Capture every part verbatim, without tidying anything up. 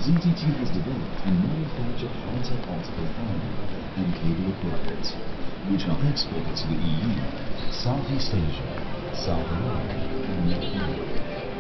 Z T T has developed and manufactured high-tech optical fiber and cable equipment, which are exported to the E U, Southeast Asia, South America, and North Europe.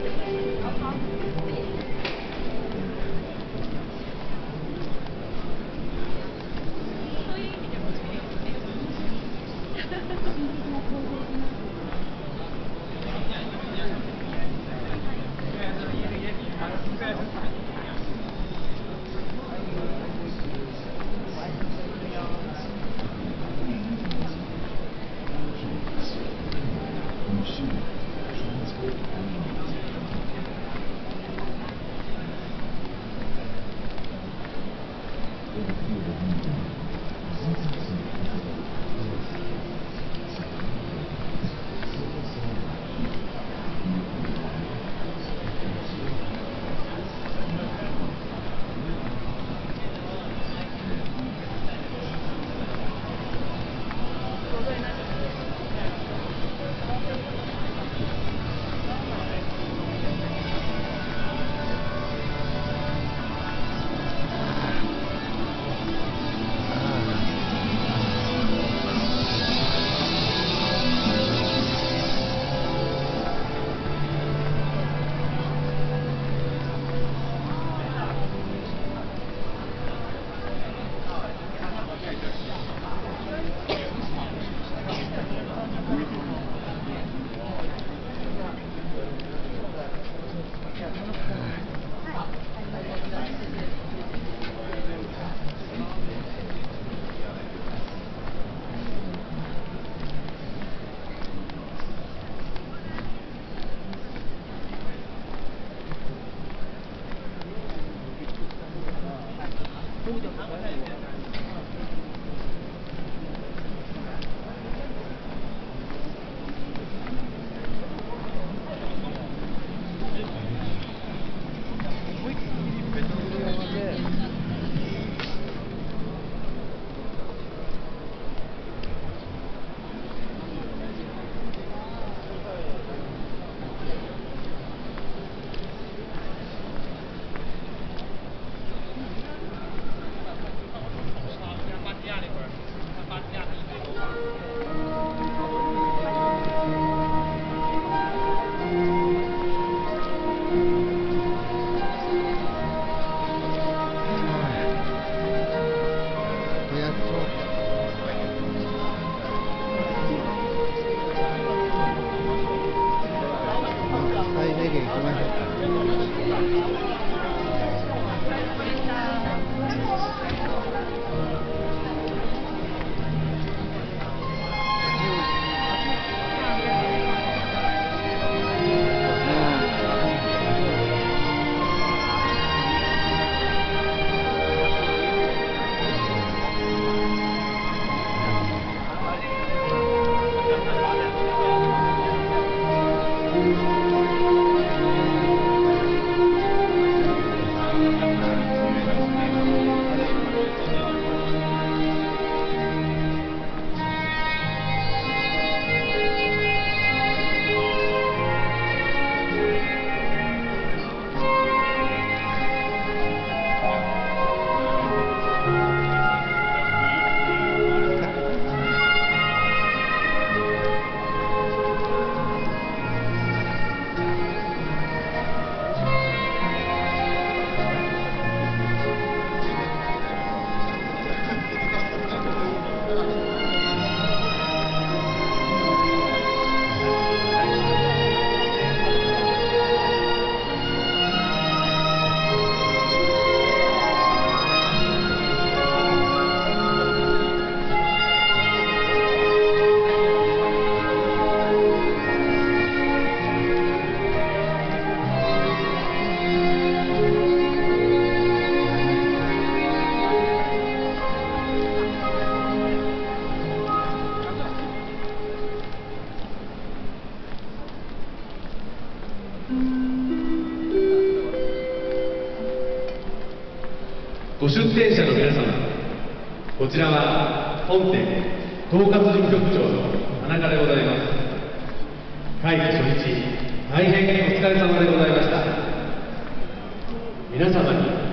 ご出店者の皆様、こちらは本店統括事務局長の田中でございます。会議初日、大変お疲れ様でございました。皆様に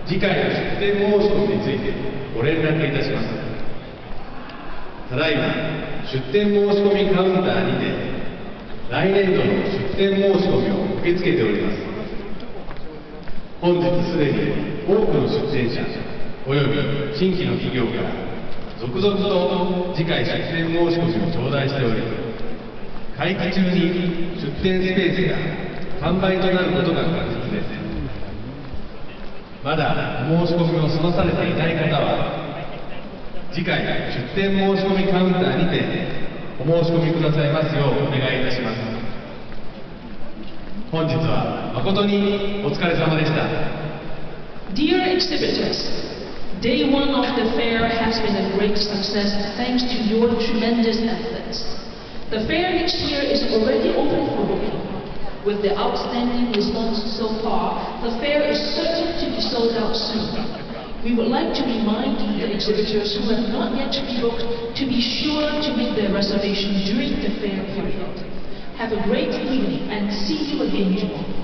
次回の出店申し込みについてご連絡いたします。ただいま出店申し込みカウンターにて来年度の出店申し込みを受け付けております。本日すでに多くの出店者および新規の企業から続々と次回出店申し込みを頂戴しており、会期中に出店スペースが完売となることが確実です。まだお申し込みを済まされていない方は次回出店申し込みカウンターにてお申し込みくださいますようお願いいたします。本日は誠にお疲れ様でした。 Dear exhibitors, day one of the fair has been a great success thanks to your tremendous efforts. The fair next year is already open for booking. With the outstanding response so far, the fair is certain to be sold out soon. We would like to remind the exhibitors who have not yet pre-booked to be sure to make their reservation during the fair period. Have a great evening and see you again tomorrow.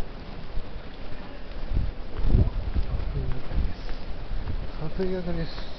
Obrigado nisso.